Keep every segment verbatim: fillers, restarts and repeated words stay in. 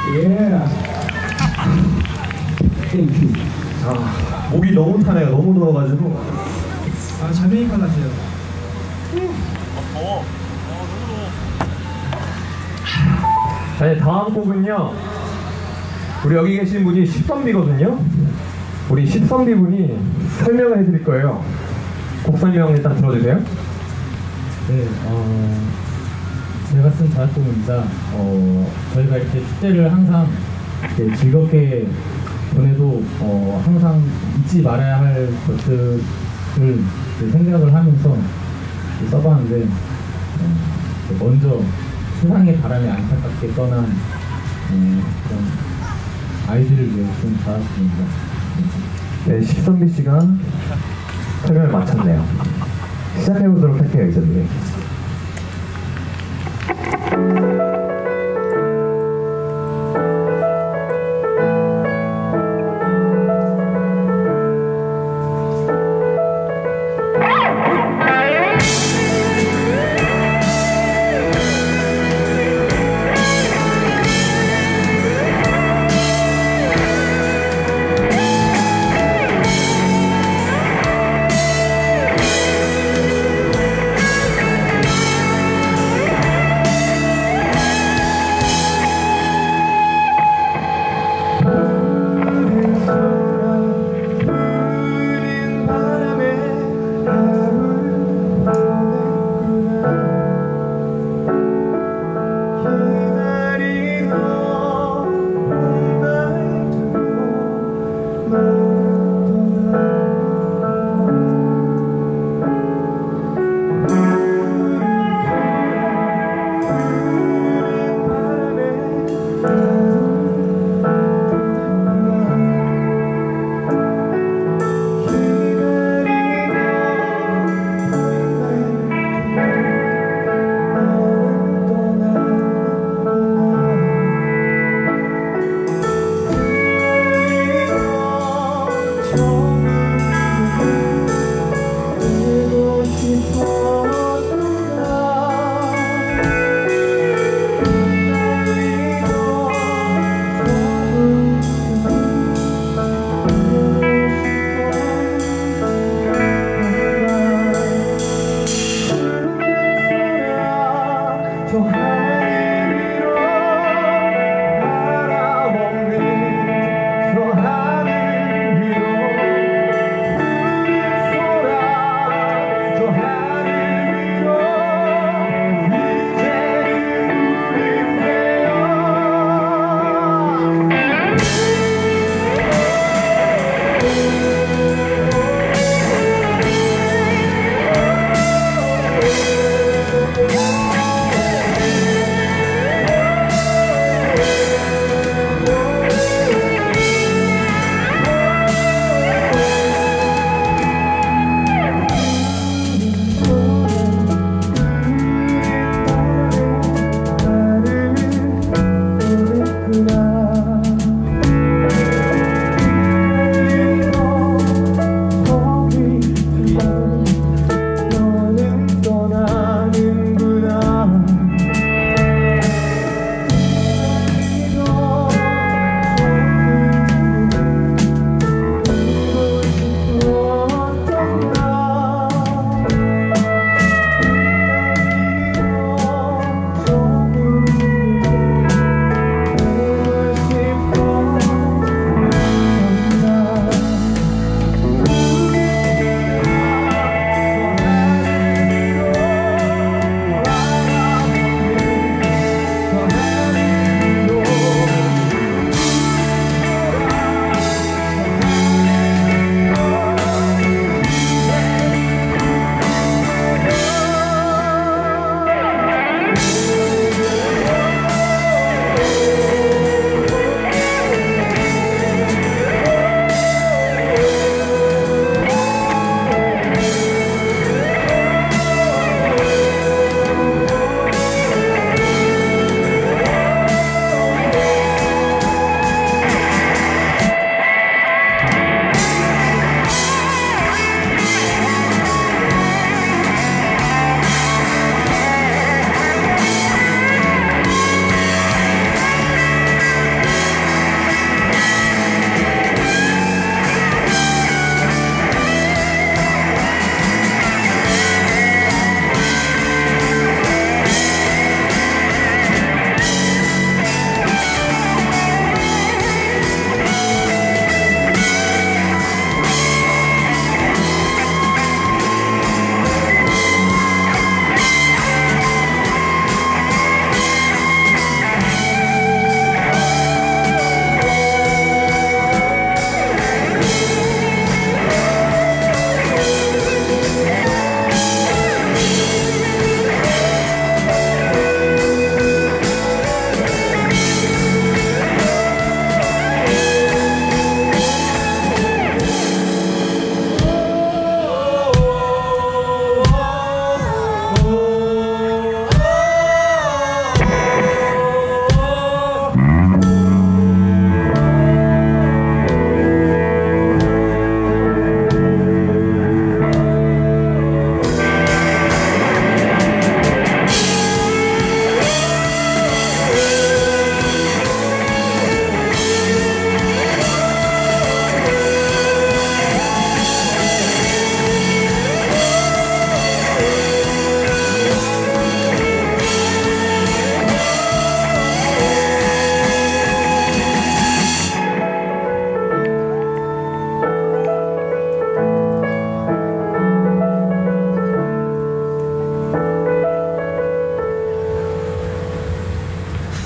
예. 땡큐. 아, 목이 너무 타네요. 너무 더워가지고. 아, 자메이카 같아요. 더워. 어, 너무 더워. 자, 이제 다음 곡은요. 우리 여기 계신 분이 십선비거든요. 우리 십선비 분이 설명을 해드릴 거예요. 곡 설명 일단 들어주세요. 네, 어, 제가 쓴 자작곡입니다. 어, 저희가 이렇게 축제를 항상 이렇게 즐겁게 보내도 어, 항상 잊지 말아야 할 것들을 생각을 하면서 써봤는데 어, 먼저 세상의 바람에 안타깝게 떠난 어, 그런 아이들을 위해 쓴 자작곡입니다. 네, 십선비 씨가 설명을 마쳤네요. 시작해보도록 할게요, 이제 노래.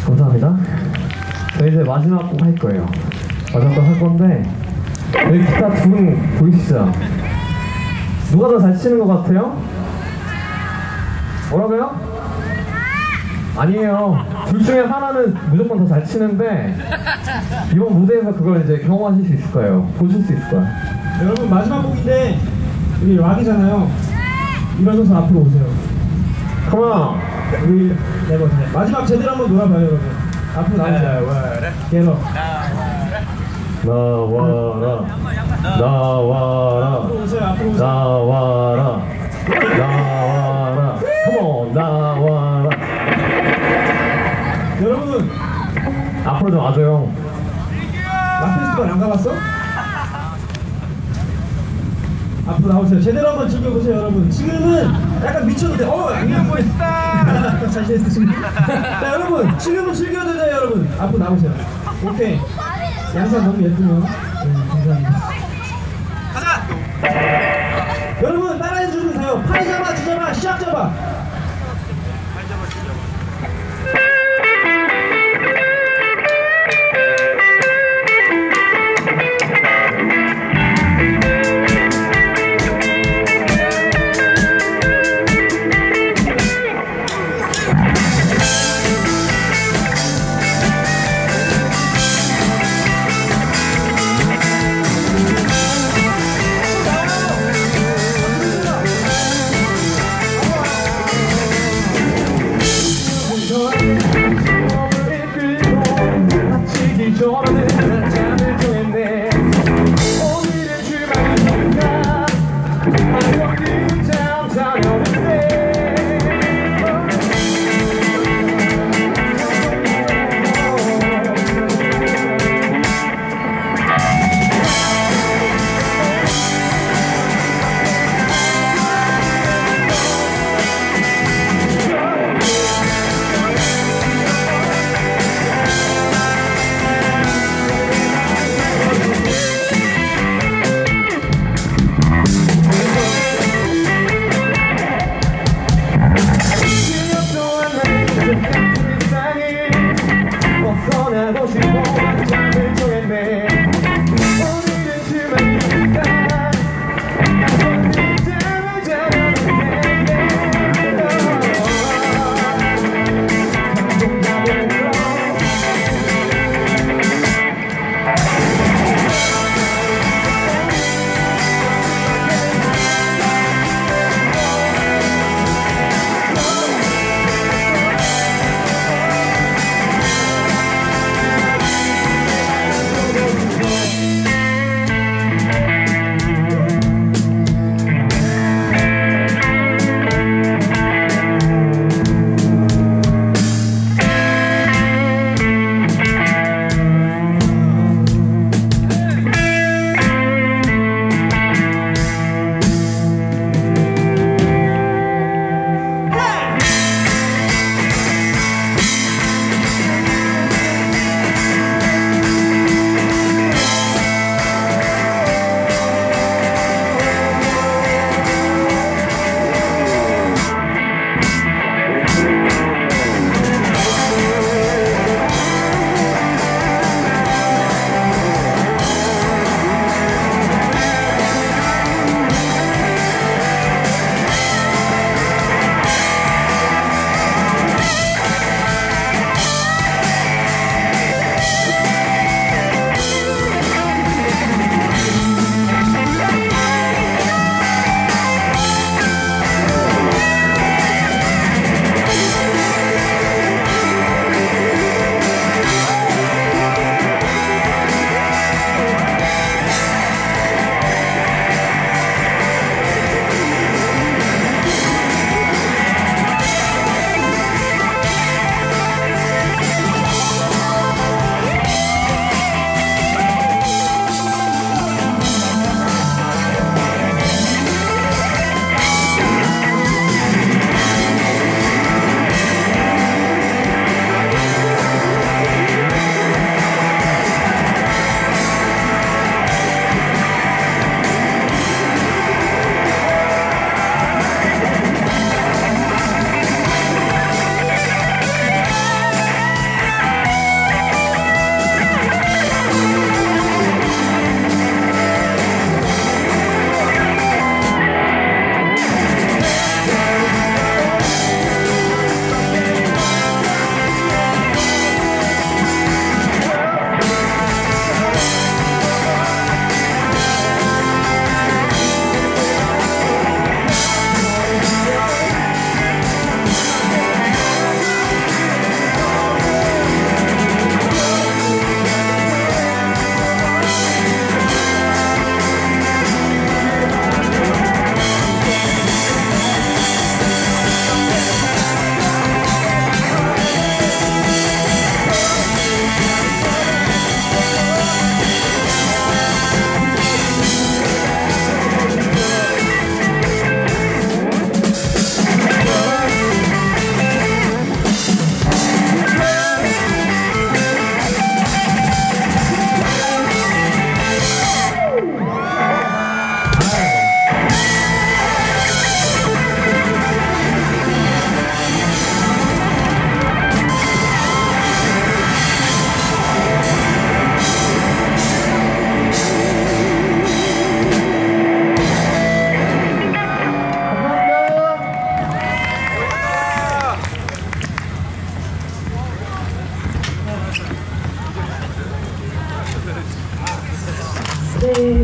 감사합니다. 저 이제 마지막 곡 할 거예요. 마지막 곡 할 건데 여기 기타 두 분 보이시죠? 누가 더 잘 치는 것 같아요? 뭐라고요? 아니에요. 둘 중에 하나는 무조건 더 잘 치는데 이번 무대에서 그걸 이제 경험하실 수 있을 거예요. 보실 수 있을 거예요. 여러분 마지막 곡인데 우리 락이잖아요. 일어서서 앞으로 오세요. 컴온! 우리 네버 마지막 제대로 한번 놀아봐요 여러분. 앞으로 나오세요. 계속. 나와라 나와라 앞으로 오세요. 앞으로 오세요. 나와라 나와라 컴온 나와라. 여러분 앞으로 좀 와줘요. 락 페스티벌 안 가봤어? 앞으로 나오세요. 제대로 한번 즐겨보세요 여러분. 지금은 약간 미쳐도 돼. 어 안녕 멋있다. 잘 됐으십니까? 자 여러분 지금은 즐겨도 돼요 여러분. 앞으로 나오세요. 오케이. 양산 너무 예쁘네요. 네, 감사합니다. 가자. 여러분 따라해 주시면 돼요. 팔 잡아 주잡아 시작 잡아.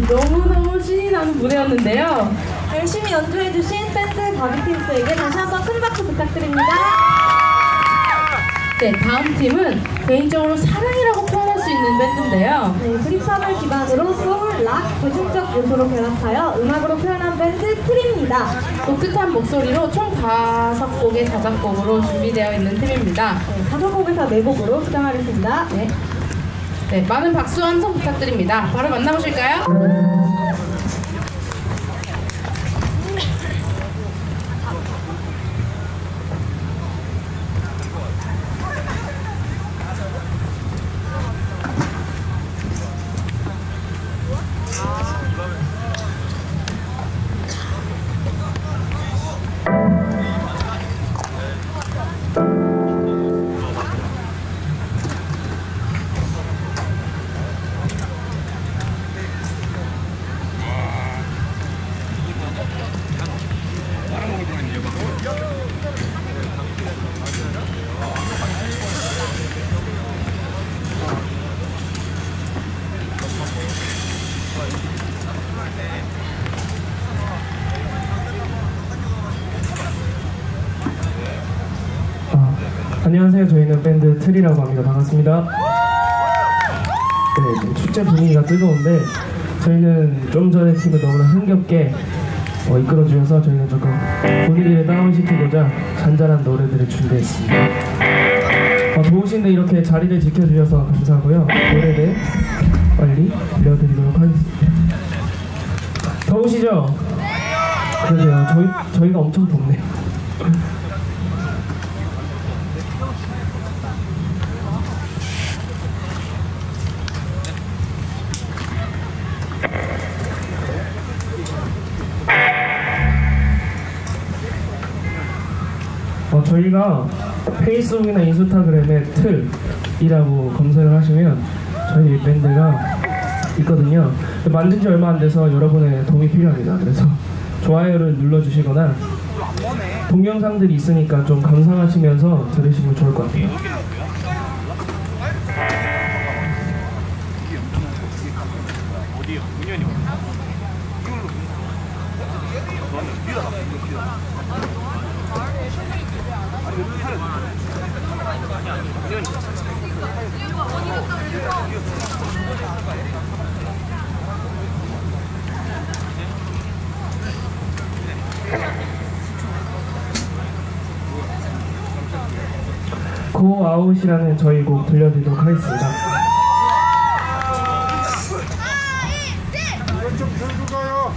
너무너무 신이 나는 무대였는데요. 열심히 연주해주신 밴드 바비팀스에게 다시 한번 큰 박수 부탁드립니다. 네, 다음 팀은 개인적으로 사랑이라고 표현할 수 있는 밴드인데요. 네, 그립선을 기반으로 소울, 락, 대중적 요소로 결합하여 음악으로 표현한 밴드 트리입니다. 독특한 목소리로 총 다섯 곡의 자작곡으로 준비되어 있는 팀입니다. 네, 다섯 곡에서 네 곡으로 수정하겠습니다. 네. 네, 많은 박수 함성 부탁드립니다. 바로 만나보실까요? 안녕하세요. 저희는 밴드 트리라고 합니다. 반갑습니다. 네, 지금 축제 분위기가 뜨거운데 저희는 좀 전에 팀을 너무나 흥겹게 어, 이끌어주셔서 저희는 조금 분위기를 다운시키고자 잔잔한 노래들을 준비했습니다. 어, 더우신데 이렇게 자리를 지켜주셔서 감사하고요. 노래를 빨리 들려드리도록 하겠습니다. 더우시죠? 그러세요. 저희, 저희가 엄청 덥네요. 어, 저희가 페이스북이나 인스타그램에 틀이라고 검색을 하시면 저희 밴드가 있거든요. 만든 지 얼마 안 돼서 여러분의 도움이 필요합니다. 그래서 좋아요를 눌러주시거나 동영상들이 있으니까 좀 감상하시면서 들으시면 좋을 것 같아요. Go Out이라는 저희 곡 들려드리도록 하겠습니다. 좀 들고 가요.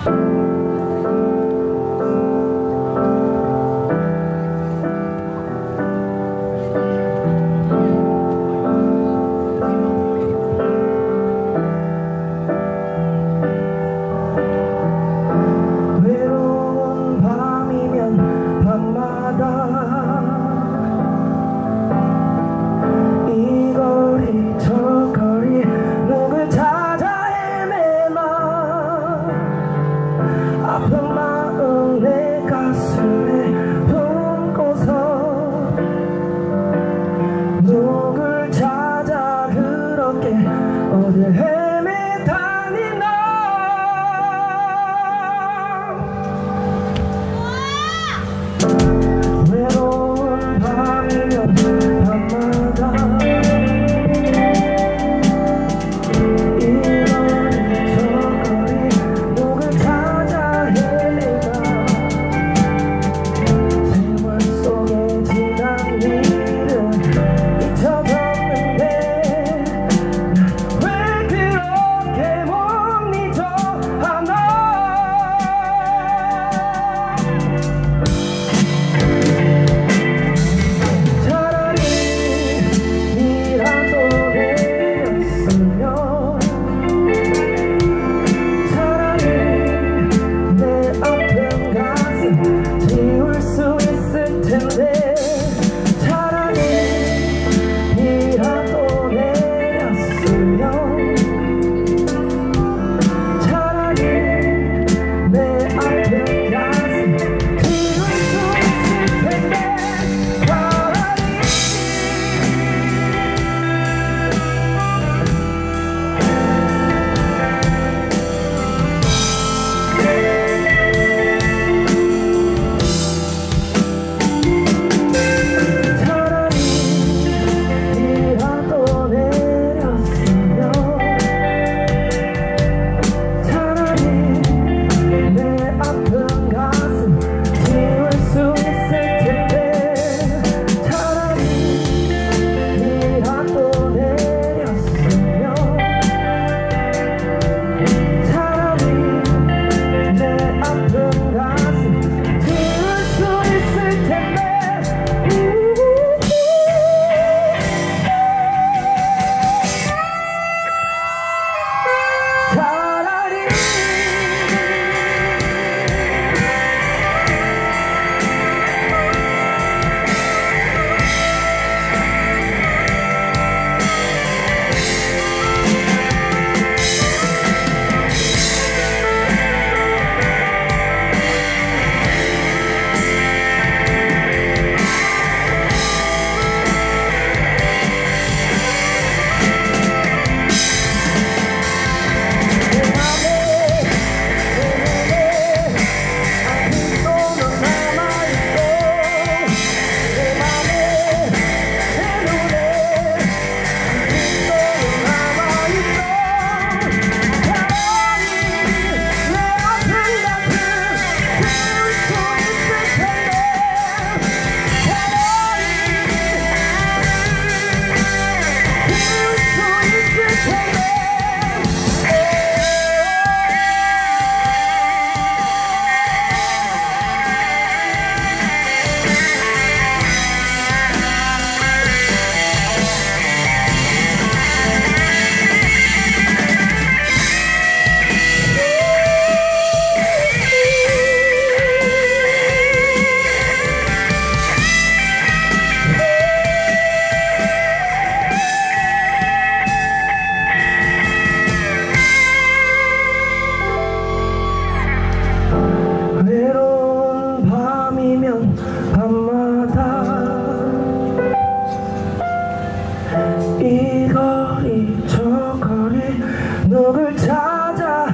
누굴 찾아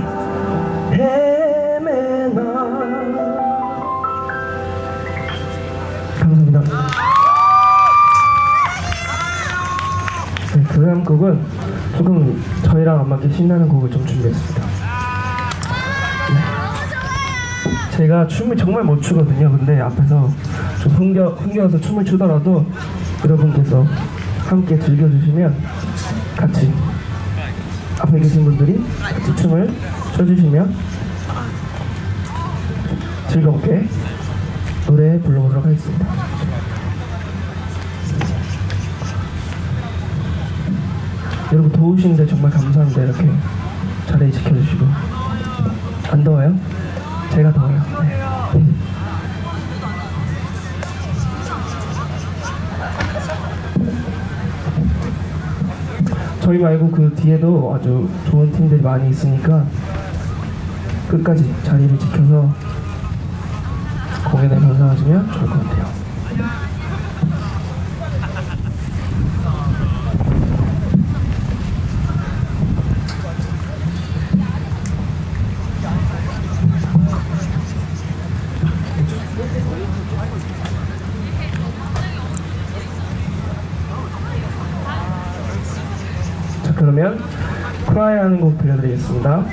헤매나. 감사합니다. 네, 그 다음 곡은 조금 저희랑 안 맞게 신나는 곡을 좀 준비했습니다. 네. 제가 춤을 정말 못 추거든요. 근데 앞에서 좀 흥겨, 흥겨워서 춤을 추더라도 여러분께서 함께 즐겨주시면 같이 앞에 계신 분들이 같이 춤을 춰주시면 즐겁게 노래 불러보도록 하겠습니다. 여러분 더우신데 정말 감사합니다. 이렇게 자리 지켜주시고. 안 더워요? 제가 더워요. 네. 저희 말고 그 뒤에도 아주 좋은 팀들이 많이 있으니까 끝까지 자리를 지켜서 공연에 감상하시면 좋을 것 같아요. 자, 그러면 Cry라는 곡 들려드리겠습니다.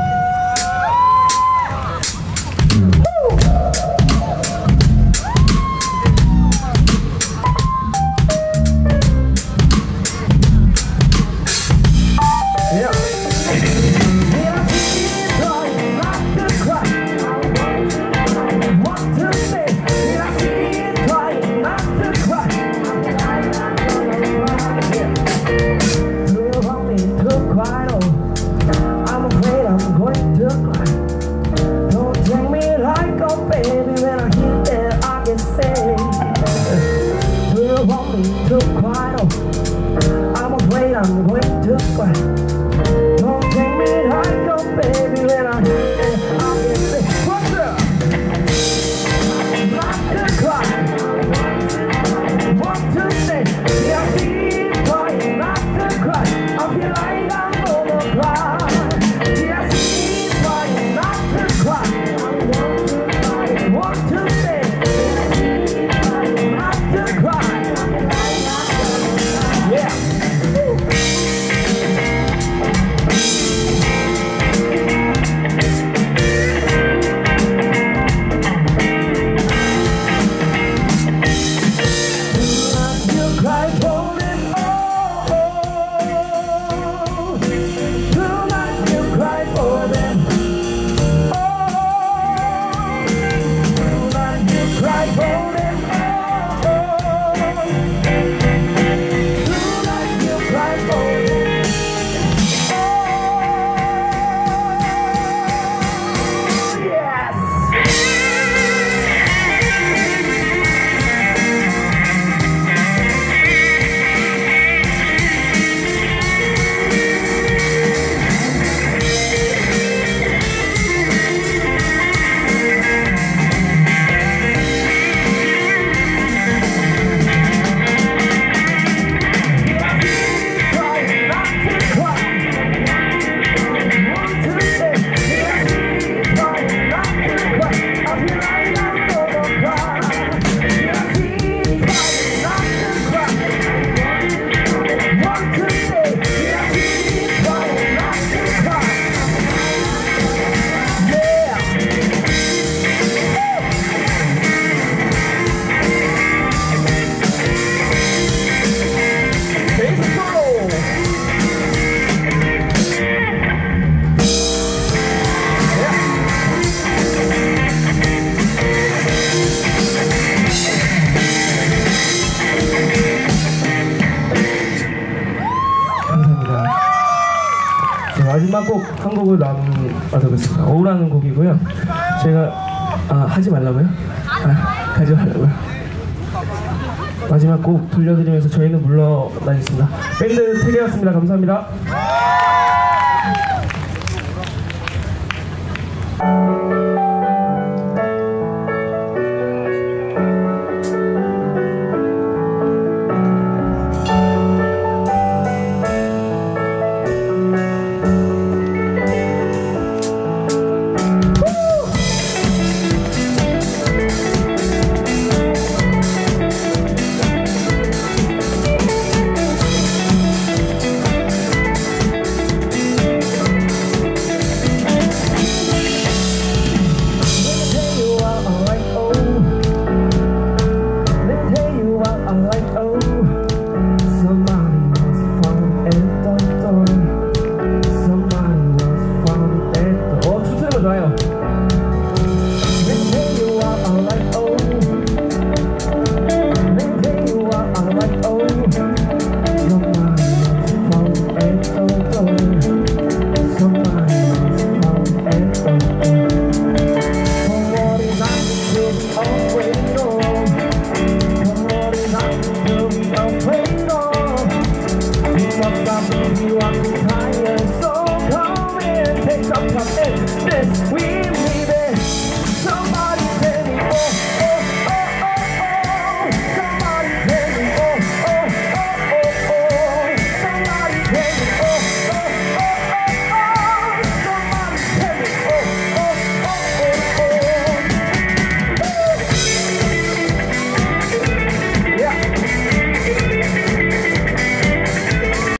마지막 곡 한 곡을 남아두겠습니다. 어우라는 곡이고요. 제가 아 하지 말라고요? 아 가지 말라고요. 마지막 곡 들려드리면서 저희는 물러나겠습니다. 밴드 테리였습니다. 감사합니다. Baby, walk me higher, so come and take some time.